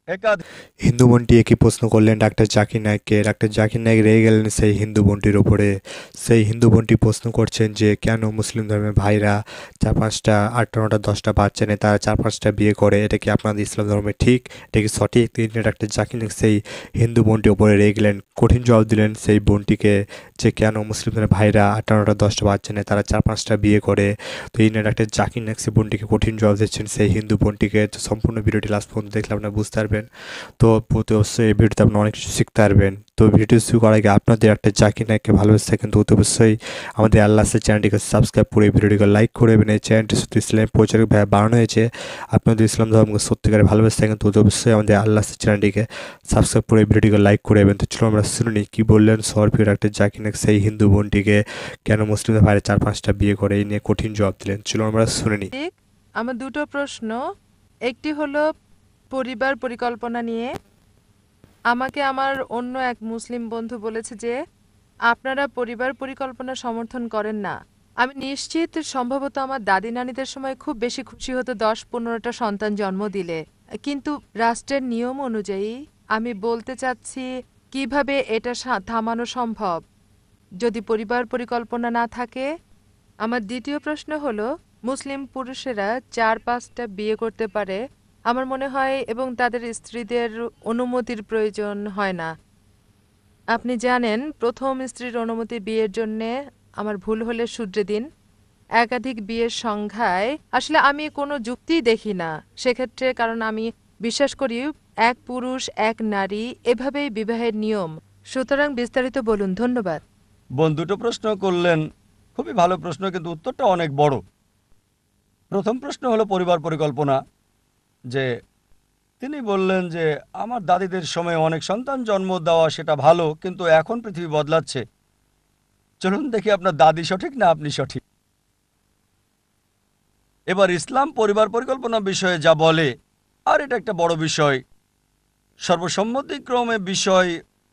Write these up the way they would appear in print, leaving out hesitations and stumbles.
একাধিক হিন্দু বোনটি একই প্রশ্ন করলেন ডাক্তার জাকির নায়েককে। ডাক্তার জাকির নায়েক রেগে গেলেন সেই হিন্দু বোনটির ওপরে। সেই হিন্দু বোনটি প্রশ্ন করছেন যে কেন মুসলিম ধর্মের ভাইরা 4-5টা 8টা 9টা 10টা বাচ্চা নেয়, তারা 4-5টা বিয়ে করে, এটা কি আপনাদের ইসলাম ধর্মে ঠিক, এটা কি সঠিক? তিনি ডাক্তার জাকির নায়েক সেই হিন্দু বোনটির ওপরে রেগে গেলেন, কঠিন জবাব দিলেন সেই বোনটিকে যে কেন মুসলিম ধর্মের ভাইরা 8টা 9টা 10টা বাচ্চা নেয়, তারা 4-5টা বিয়ে করে। তো এই নিয়ে ডাক্তার জাকির নায়েক সেই বোনটিকে কঠিন জবাব দিচ্ছেন সেই হিন্দু বোনটিকে। তো সম্পূর্ণ ভিডিওটি লাস্ট পর্যন্ত দেখলে আপনারা বুঝতে পারবেন। তো প্রতি অবশ্যই এই ভিডিওতে আপনি অনেক কিছু শিখতে পারবেন। তো ভিডিও শুরু করার আগে আপনাদের একটা জাকির নায়েককে ভালোবেসে থাকেন তো অতি অবশ্যই আমাদের আল্লাহ চ্যানেলটিকে সাবস্ক্রাইব করে এই ভিডিওটিকে লাইক করে দেবেন। এই চ্যানেলটি শুধু ইসলামের প্রচারক ভাবে বানানো হয়েছে। আপনাদের ইসলাম ধর্মকে সত্যিকারে ভালোবেসে থাকেন তো অতি অবশ্যই আমাদের আল্লাহ চ্যানেলটিকে সাবস্ক্রাইব করে এই ভিডিওটিকে লাইক করে দেবেন। তো চলো আমরা শুনে নিই কী বললেন সরফির একটা জাকির নায়েক সেই হিন্দু বোনটিকে কেন মুসলিমদের ভাইরা 4-5টা বিয়ে করে, এই নিয়ে কঠিন জবাব দিলেন। চলো আমরা শুনে নিই। ঠিক, আমার দুটো প্রশ্ন। একটি হলো পরিবার পরিকল্পনা নিয়ে। আমাকে আমার অন্য এক মুসলিম বন্ধু বলেছে যে আপনারা পরিবার পরিকল্পনা সমর্থন করেন না। আমি নিশ্চিত সম্ভবত আমার দাদি নানিদের সময় খুব বেশি খুশি হতো 10-15টা সন্তান জন্ম দিলে, কিন্তু রাষ্ট্রের নিয়ম অনুযায়ী আমি বলতে চাচ্ছি কিভাবে এটা থামানো সম্ভব যদি পরিবার পরিকল্পনা না থাকে। আমার দ্বিতীয় প্রশ্ন হলো মুসলিম পুরুষেরা 4-5টা বিয়ে করতে পারে আমার মনে হয়, এবং তাদের স্ত্রীদের অনুমতির প্রয়োজন হয় না। আপনি জানেন প্রথম স্ত্রীর অনুমতি বিয়ের জন্যে, আমার ভুল হলে শুধরে দিন, একাধিক বিয়ের সংখ্যায় আসলে আমি কোনো যুক্তিই দেখি না সেক্ষেত্রে, কারণ আমি বিশ্বাস করি এক পুরুষ এক নারী এভাবেই বিবাহের নিয়ম। সুতরাং বিস্তারিত বলুন, ধন্যবাদ। বোন দুটো প্রশ্ন করলেন, খুবই ভালো প্রশ্ন, কিন্তু উত্তরটা অনেক বড়। প্রথম প্রশ্ন হলো পরিবার পরিকল্পনা, যে তিনি বললেন যে আমার দাদিদের সময় অনেক সন্তান জন্ম দেওয়া সেটা ভালো, কিন্তু এখন পৃথিবী বদলাচ্ছে। চলুন দেখি আপনার দাদি সঠিক না আপনি সঠিক। এবার ইসলাম পরিবার পরিকল্পনা বিষয়ে যা বলে, আর এটা একটা বড় বিষয়, সর্বসম্মতিক্রমে বিষয়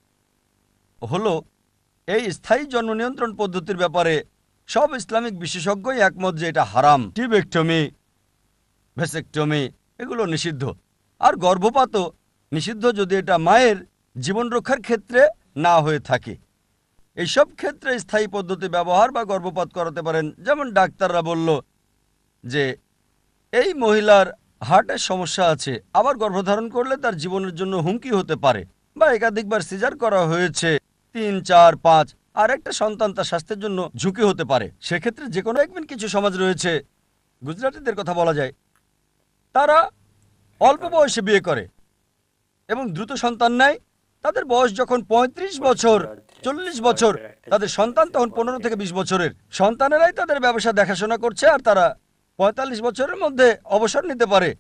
হলো এই স্থায়ী জন্ম নিয়ন্ত্রণ পদ্ধতির ব্যাপারে সব ইসলামিক বিশেষজ্ঞই একমত যে এটা হারাম। টিবেক্টমি, ভেসেক্টমি এগুলো নিষিদ্ধ, আর গর্ভপাতও নিষিদ্ধ যদি এটা মায়ের জীবন রক্ষার ক্ষেত্রে না হয়ে থাকে। এইসব ক্ষেত্রে স্থায়ী পদ্ধতি ব্যবহার বা গর্ভপাত করাতে পারেন। যেমন ডাক্তাররা বলল যে এই মহিলার হার্টের সমস্যা আছে, আবার গর্ভধারণ করলে তার জীবনের জন্য হুমকি হতে পারে, বা একাধিকবার সিজার করা হয়েছে 3, 4, 5, আর একটা সন্তান তার স্বাস্থ্যের জন্য ঝুঁকি হতে পারে। সেক্ষেত্রে যে কোনো একদিন কিছু সমাজ রয়েছে, গুজরাটিদের কথা বলা যায়, তারা অল্প বয়সে বিয়ে করে এবং দ্রুত সন্তান নেয়। তাদের বয়স যখন 35 বছর 40 বছর, তাদের সন্তান তখন 15 থেকে 20 বছরের। সন্তানেরাই তাদের ব্যবসা দেখাশোনা করছে, আর তারা 45 বছরের মধ্যে অবসর নিতে পারে।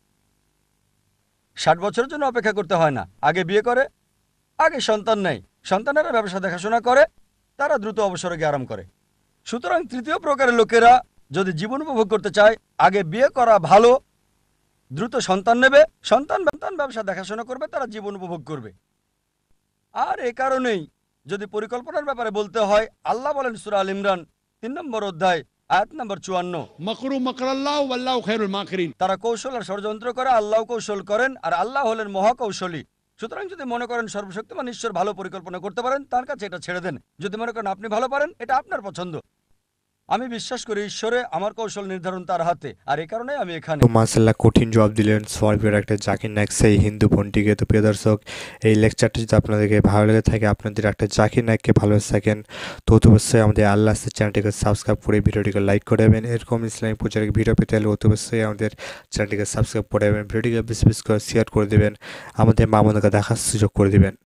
60 বছরের জন্য অপেক্ষা করতে হয় না। আগে বিয়ে করে, আগে সন্তান নেয়, সন্তানেরা ব্যবসা দেখাশোনা করে, তারা দ্রুত অবসরে গিয়ে আরাম করে। সুতরাং তৃতীয় প্রকারের লোকেরা যদি জীবন উপভোগ করতে চায়, আগে বিয়ে করা ভালো, দ্রুত সন্তান নেবে, সন্তান ব্যবসা দেখাশোনা করবে, তারা জীবন উপভোগ করবে। আর এ কারণেই যদি পরিকল্পনার ব্যাপারে বলতে হয়, আল্লাহ বলেন সূরা আল ইমরান 3 নম্বর অধ্যায় আয়াত নম্বর 54, মাকরু মাকরাল্লাহু ওয়াল্লাহু খায়রুল মাকিরিন। তারা কৌশল আর ষড়যন্ত্র করে, আল্লাহ কৌশল করেন, আর আল্লাহ হলেন মহাকৌশলী। সুতরাং যদি মনে করেন সর্বশক্তিমান ঈশ্বর ভালো পরিকল্পনা করতে পারেন, তার কাছে এটা ছেড়ে দেন। যদি মনে করেন আপনি ভালো পারেন, এটা আপনার পছন্দ। আমি বিশ্বাস করি ঈশ্বরে, আমার কৌশল নির্ধারণ তার হাতে, আর এই কারণে আমি এখানে। তো মাশাআল্লাহ কঠিন জবাব দিলেন সরফির একটা জাকির নায়েক সেই হিন্দু বোনটিকে। তো প্রিয় দর্শক, এই লেকচারটি যদি আপনাদেরকে ভালো লেগে থাকে, আপনাদের একটা জাকির নায়েককে ভালোবেসে থাকেন, তো অবশ্যই আমাদের আল্লাহ চ্যানেলটিকে সাবস্ক্রাইব করে ভিডিওটিকে লাইক করে দেবেন। এরকম ইসলামিক প্রচারের ভিডিও পেতে হলে অবশ্যই আমাদের চ্যানেলটিকে সাবস্ক্রাইব করে দেবেন, ভিডিওটিকে বেশি বেশি করে শেয়ার করে দেবেন, আমাদের মা বোনকে দেখার সুযোগ করে দেবেন।